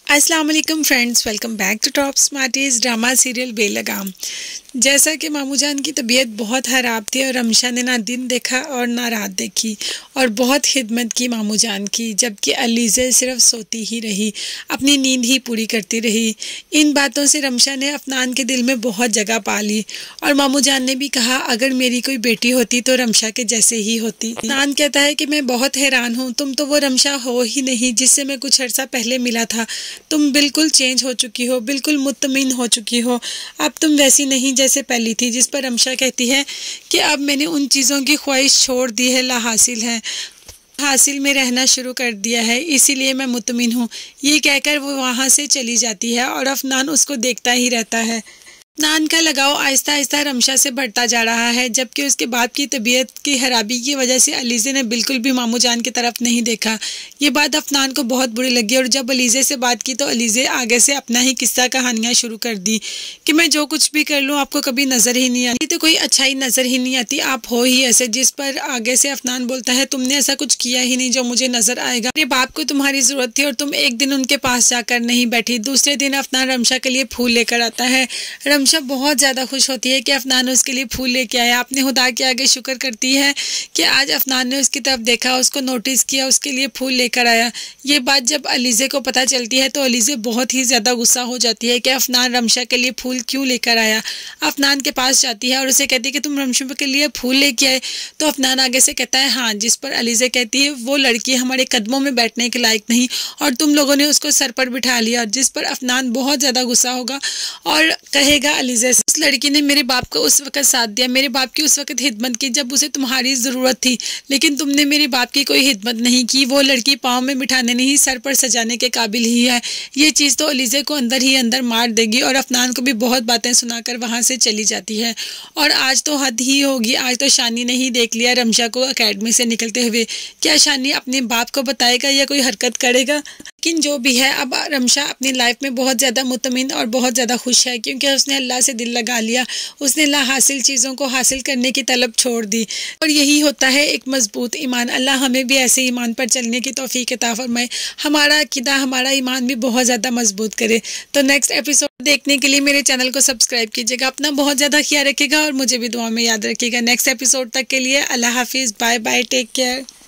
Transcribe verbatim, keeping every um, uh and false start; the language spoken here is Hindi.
अस्सलाम वालेकुम friends, welcome back to Top Smarties drama serial Belagam. जैसा कि मामू जान की तबीयत बहुत ख़राब थी और रमशा ने ना दिन देखा और ना रात देखी और बहुत खिदमत की मामू जान की, जबकि अलीज़ा सिर्फ सोती ही रही, अपनी नींद ही पूरी करती रही। इन बातों से रमशा ने अफनान के दिल में बहुत जगह पा ली और मामू जान ने भी कहा अगर मेरी कोई बेटी होती तो रमशा के जैसे ही होती। अफनान कहता है कि मैं बहुत हैरान हूँ, तुम तो वो रमशा हो ही नहीं जिससे मैं कुछ अर्सा पहले मिला था। तुम बिल्कुल चेंज हो चुकी हो, बिल्कुल मुतमिन हो चुकी हो। अब तुम वैसी नहीं जैसे पहली थी। जिस पर रमशा कहती है कि अब मैंने उन चीज़ों की ख्वाहिश छोड़ दी है, ला हासिल है, हासिल में रहना शुरू कर दिया है, इसीलिए मैं मुतमिन हूँ। ये कहकर वो वहाँ से चली जाती है और अफनान उसको देखता ही रहता है। अफनान का लगाव आहिस्ता आहिस्ता रमशा से बढ़ता जा रहा है, जबकि उसके बाप की तबीयत की खराबी की वजह से अलीज़ा ने बिल्कुल भी मामू जान की तरफ नहीं देखा। ये बात अफनान को बहुत बुरी लगी और जब अलीज़ा से बात की तो अलीज़ा आगे से अपना ही किस्सा कहानियाँ शुरू कर दी कि मैं जो कुछ भी कर लूँ आपको कभी नज़र ही नहीं आती, तो कोई अच्छाई नज़र ही नहीं आती, आप हो ही ऐसे। जिस पर आगे से अफनान बोलता है तुमने ऐसा कुछ किया ही नहीं जो मुझे नज़र आएगा। मेरे बाप को तुम्हारी ज़रूरत थी और तुम एक दिन उनके पास जाकर नहीं बैठी। दूसरे दिन अफनान रमशा के लिए फूल लेकर आता है। रमशा बहुत ज़्यादा खुश होती है कि अफनान उसके लिए फूल लेके आया। अपने खुदा के आगे शुक्र करती है कि आज अफनान ने उसकी तरफ देखा, उसको नोटिस किया, उसके लिए फूल लेकर आया। ये बात जब अलीज़ा को पता चलती है तो अलीज़ा बहुत ही ज़्यादा गुस्सा हो जाती है कि अफनान रमशा के लिए फूल क्यों लेकर आया। अफनान के पास जाती है और उसे कहती है कि तुम रमशा के लिए फूल लेके आए। तो अफनान आगे से कहता है हाँ। जिस पर अलीज़ा कहती है वो लड़की हमारे कदमों में बैठने के लायक नहीं और तुम लोगों ने उसको सर पर बिठा लिया। जिस पर अफनान बहुत ज़्यादा गुस्सा होगा और कहेगा अलीज़ा उस लड़की ने मेरे बाप को उस वक्त साथ दिया, मेरे बाप की उस वक्त खिदमत की जब उसे तुम्हारी ज़रूरत थी, लेकिन तुमने मेरे बाप की कोई खिदमत नहीं की। वो लड़की पाँव में बिठाने नहीं सर पर सजाने के काबिल ही है। ये चीज़ तो अलीज़ा को अंदर ही अंदर मार देगी और अफनान को भी बहुत बातें सुनाकर वहाँ से चली जाती है। और आज तो हद ही होगी, आज तो शानी ने ही देख लिया रमशा को अकेडमी से निकलते हुए। क्या शानी अपने बाप को बताएगा या कोई हरकत करेगा? लेकिन जो भी है, अब रमशा अपनी लाइफ में बहुत ज़्यादा मुतमिन और बहुत ज़्यादा खुश है क्योंकि उसने अल्लाह से दिल लगा लिया। उसने ला हासिल चीज़ों को हासिल करने की तलब छोड़ दी और यही होता है एक मजबूत ईमान। अल्लाह हमें भी ऐसे ईमान पर चलने की तौफीक अता फरमाए, हमारा अकीदा हमारा ईमान भी बहुत ज़्यादा मजबूत करे। तो नेक्स्ट एपिसोड देखने के लिए मेरे चैनल को सब्सक्राइब कीजिएगा। अपना बहुत ज़्यादा ख्याल रखिएगा और मुझे भी दुआ में याद रखिएगा। नेक्स्ट एपिसोड तक के लिए अल्लाह हाफिज़, बाय बाय, टेक केयर।